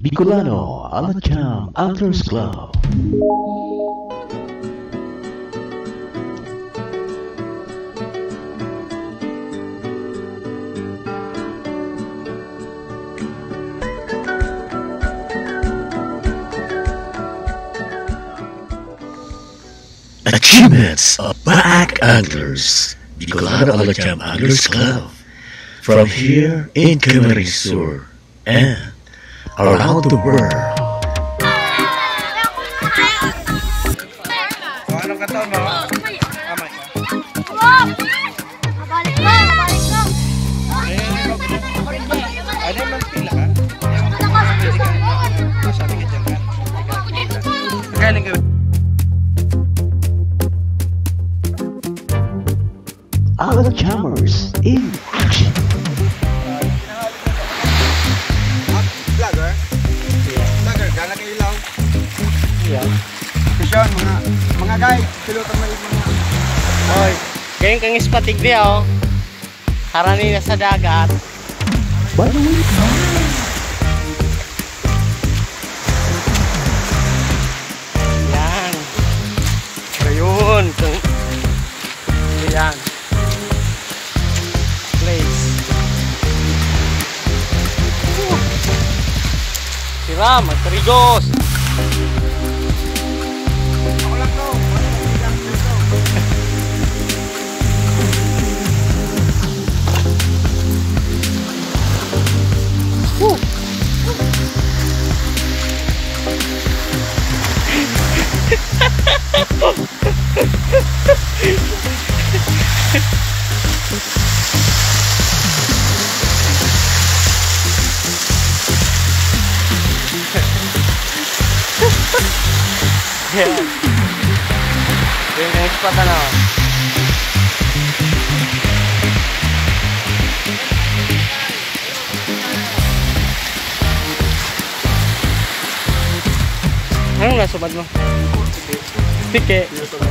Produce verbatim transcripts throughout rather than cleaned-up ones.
Bicolano Alacham Anglers Club. Achievements of Back Anglers, Bicolano Alacham Anglers Club, from here in Camarines Sur and around the world. Anong kataon mo? Amay ka. Mabalik ka, mabalik ka. Ano man pila ka? Sabi ka dyan ka. Galing ka. Alachammers in action. Vlogger? Vlogger, galang kayo ilaw. Yeah. Mission, mga mga guys, pilotan mo yung mga... Oy, ganyan kang ispatig di oh. Harani na sa dagat. Banuwi ka. Yan. Ayun. Yan. Place. Sira, magtarigos. Ako lang to. Woo. Yan. Yung next spot ano? Anong nasubad mo? Tike.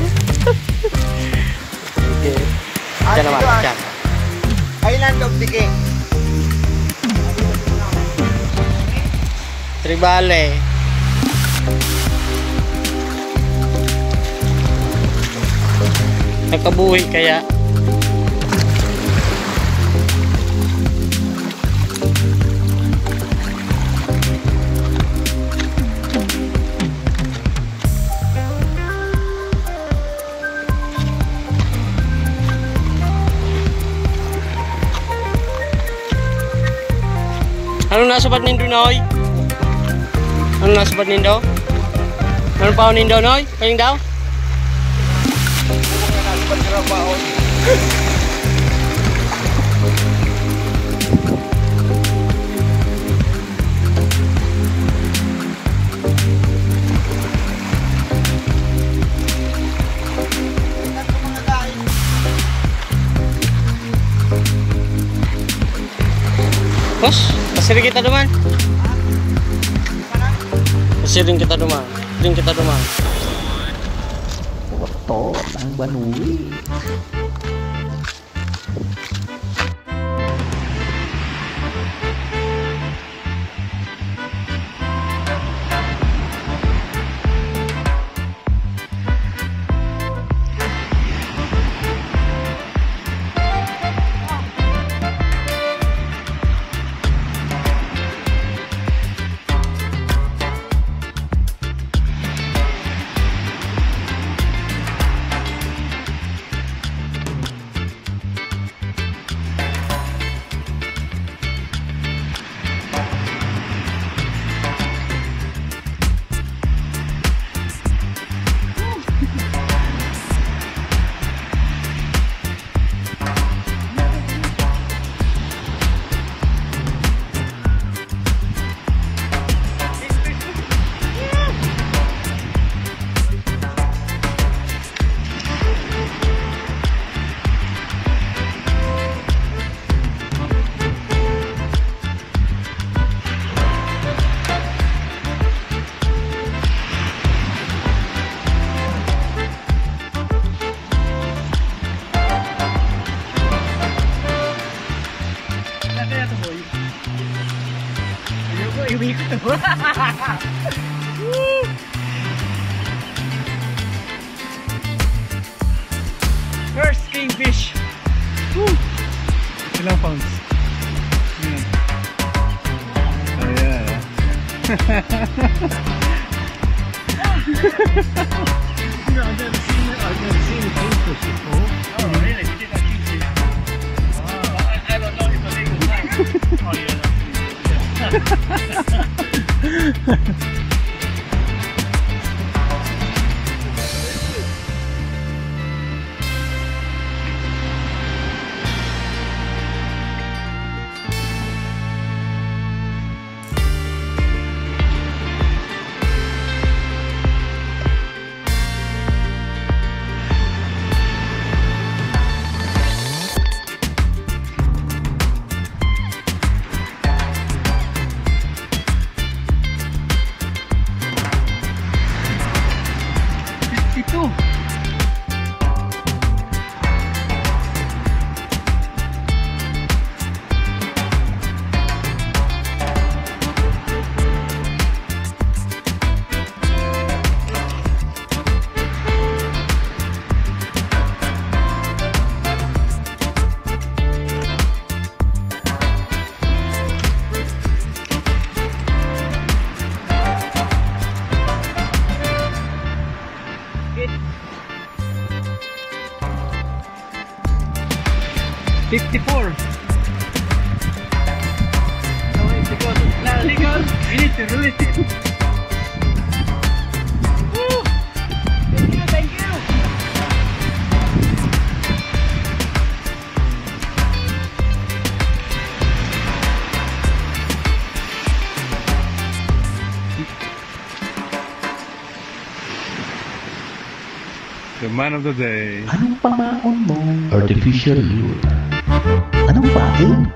Tike. Diyan naman, diyan. Island of Tike. Tribale. Nagkabuhi kaya. Ano nasubat nindo noy? Ano nasubat nindo? Ano pa nindo noy? Kaling daw? Bos, pasirin kita duman. Pasirin kita duman. Pasirin kita duman. Foto ng Banuwi. First kingfish. Woo! Ilang pounds? Ayan. Ayan. You know, I've never seen it. I've never seen a kingfish before. Oh, really? You did that kingfish? Wow. I, I don't know if the legal time. Oh, yeah, that's Ito. fifty-four. No, it's because it's not legal. We need to release it. Woo! Thank you, thank you. The man of the day. Anong pamaon mo? Artificial lure. Anong pain?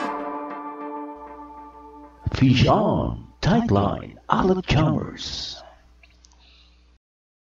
Fish on, tight line, Alec Chalmers.